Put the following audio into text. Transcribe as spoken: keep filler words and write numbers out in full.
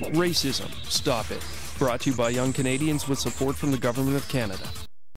Racism, Stop It. Brought to you by Young Canadians with support from the Government of Canada.